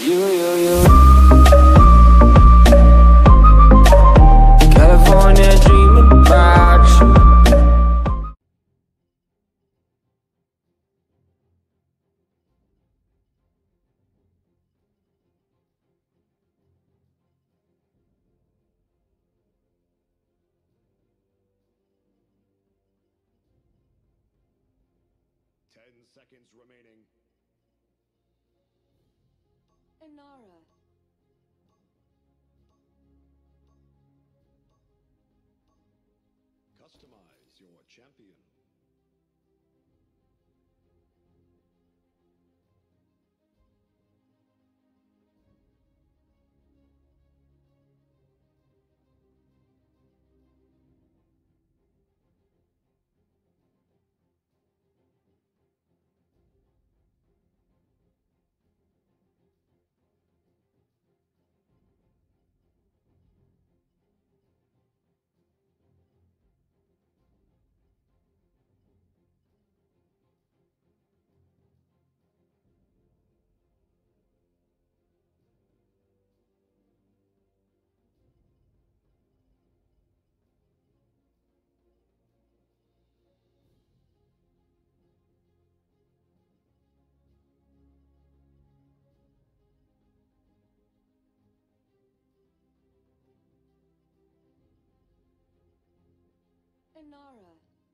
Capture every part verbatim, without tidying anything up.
You, you, you. California dreaming about you. Ten seconds remaining. Inara. Customize your champion. Inara.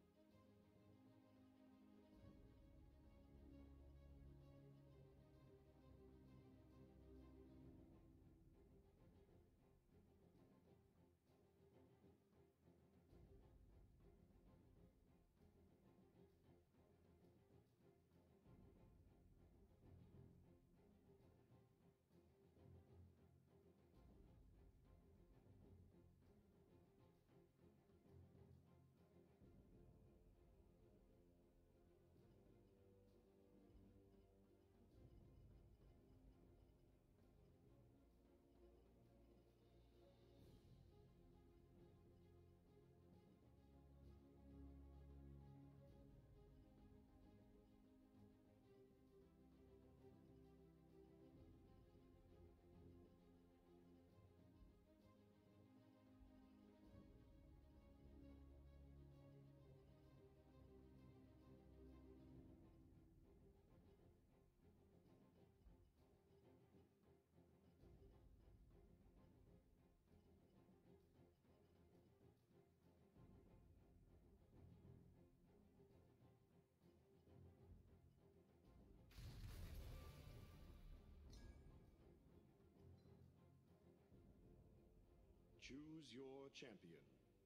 Choose your champion.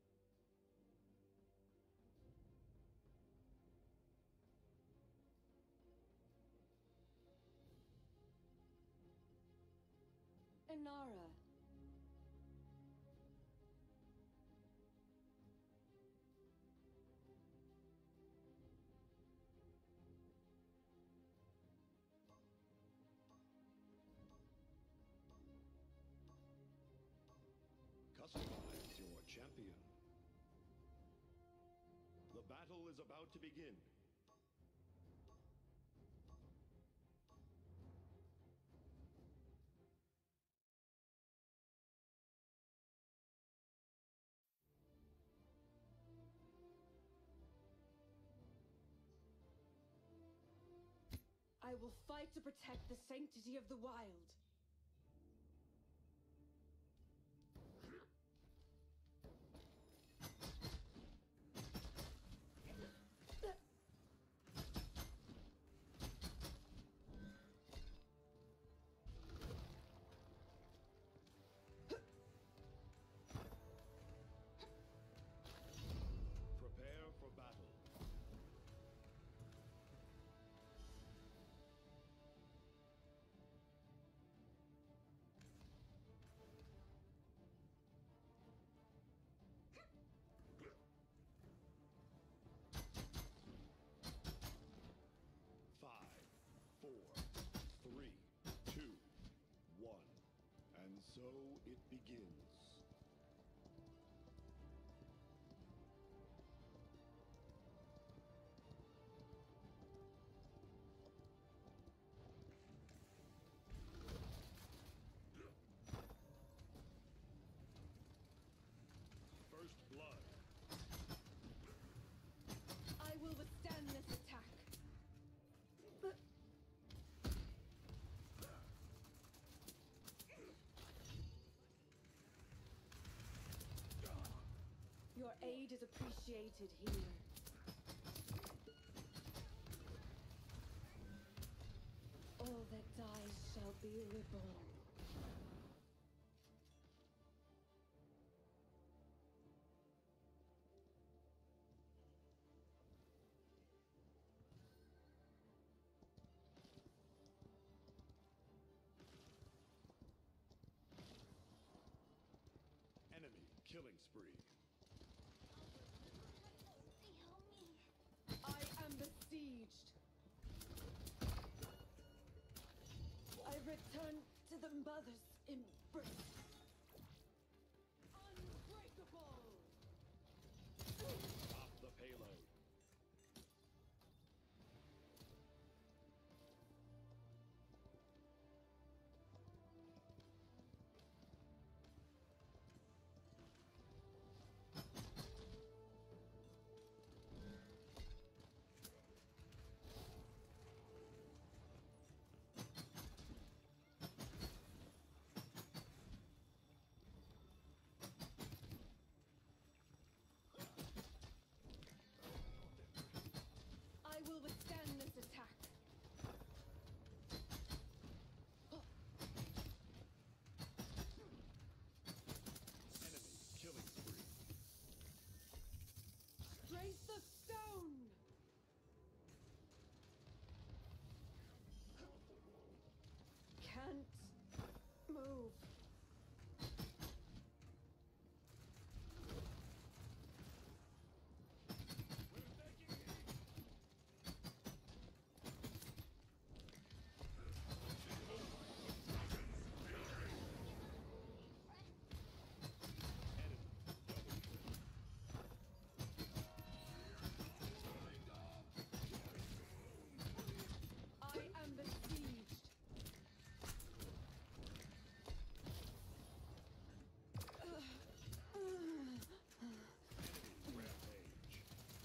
Inara. Customize your champion. The battle is about to begin. I will fight to protect the sanctity of the wild. Prepare for battle. Five, four, three, two, one. And so it begins. aid is appreciated here. All that dies shall be reborn. Enemy killing spree. I am besieged. I return to the mother's embrace. Unbreakable! Stop the payload. I will withstand this attack. Enemy killing spree. Strength of stone! Can't move. I am besieged. Rampage.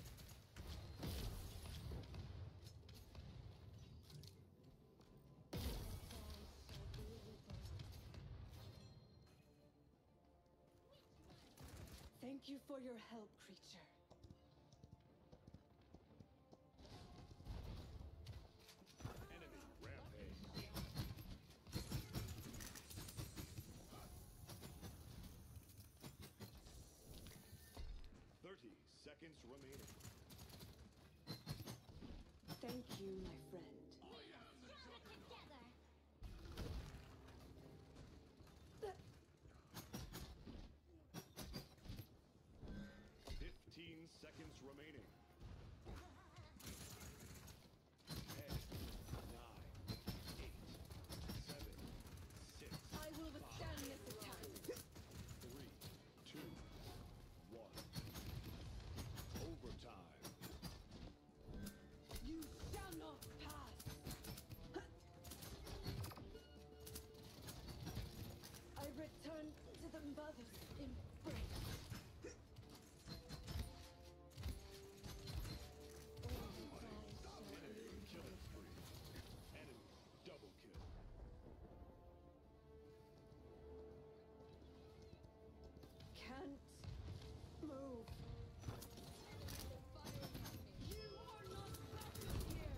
Thank you for your help, creature. Enemy rampage. Thirty seconds remaining. Thank you, my friend. Fifteen seconds remaining. Ten, nine, eight, seven, six, I will withstand this attack. three, two, one. Overtime. You shall not pass. I return to the mother's embrace. Enemy killing spree. Enemy double kill. Can't move. You are not welcome here.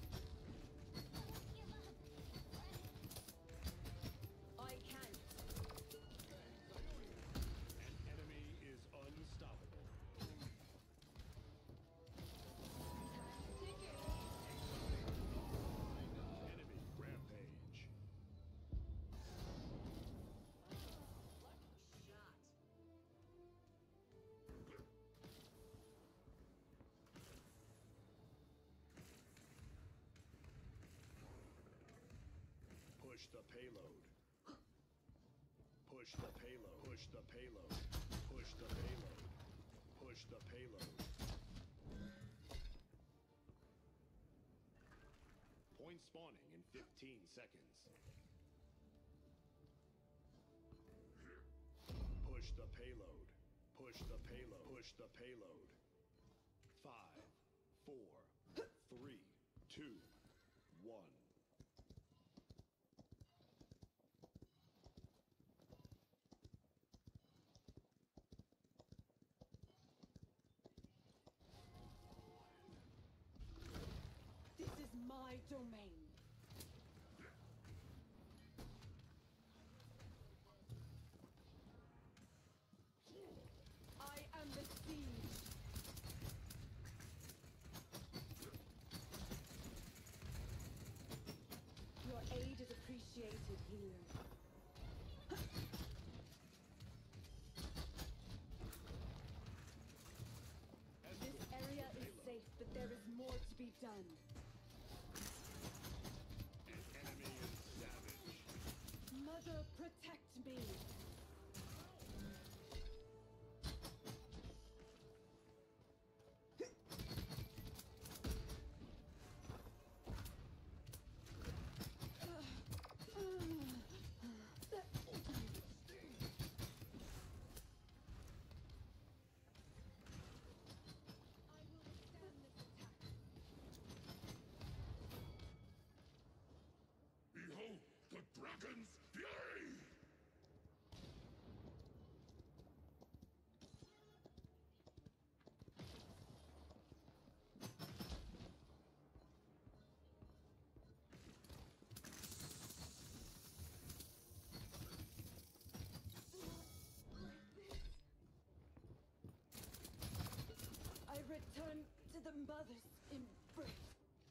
I can't. An enemy is unstoppable. Enemy rampage. Push the payload. Push the payload. Push the payload. Push the payload. Push the payload. Point spawning in fifteen seconds. Push the payload. Push the payload. Push the payload. Five, four, three, two, one. my domain. I am the siege. Your aid is appreciated, healer. This area is safe, but there is more to be done. An enemy is savage. Mother, protect me. Behold the dragon's fury! I return to the mother's embrace.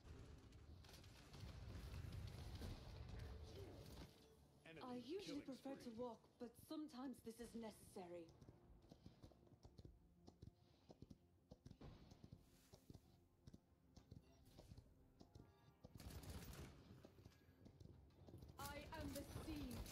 Enemy I usually killing prefer to spree. walk, but sometimes this is necessary. I am besieged.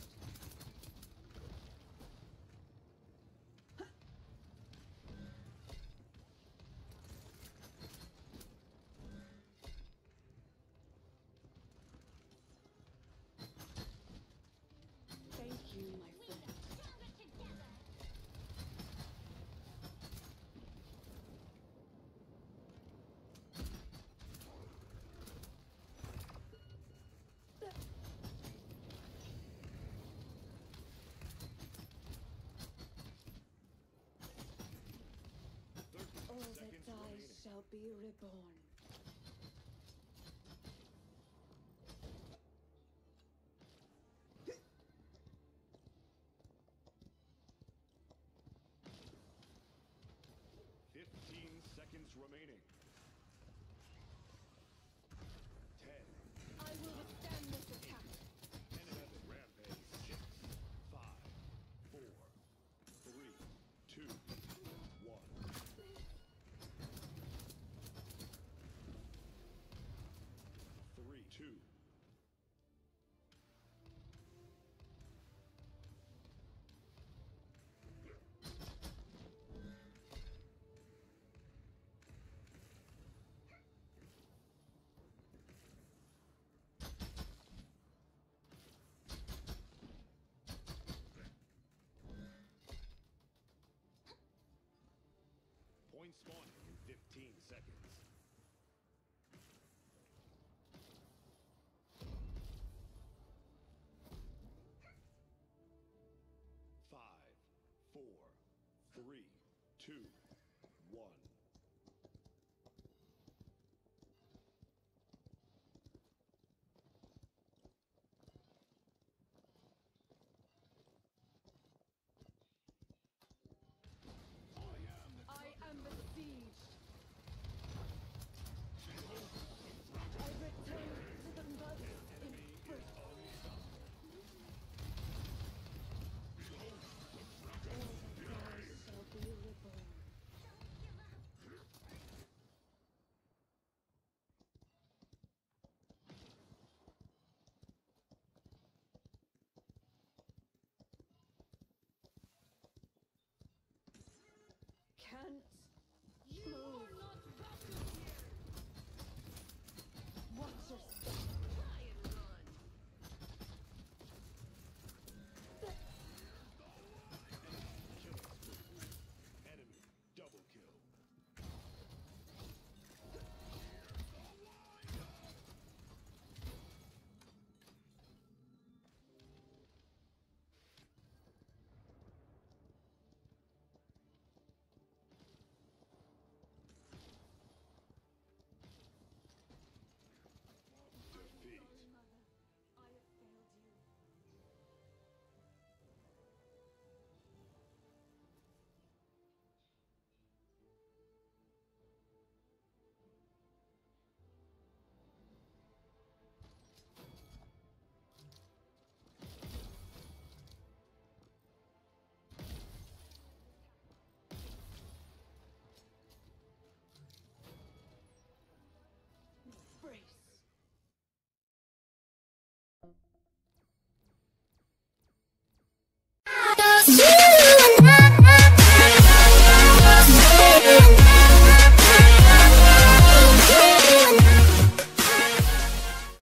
Thank you, my friend. thirty All that seconds dies remaining. shall be reborn. Fifteen seconds remaining. Ten. I will withstand this attack. Enemy rampage. Six. Five. Four. Three. Two. One. Three. Two. Point spawning in fifteen seconds. Five, four, three, two,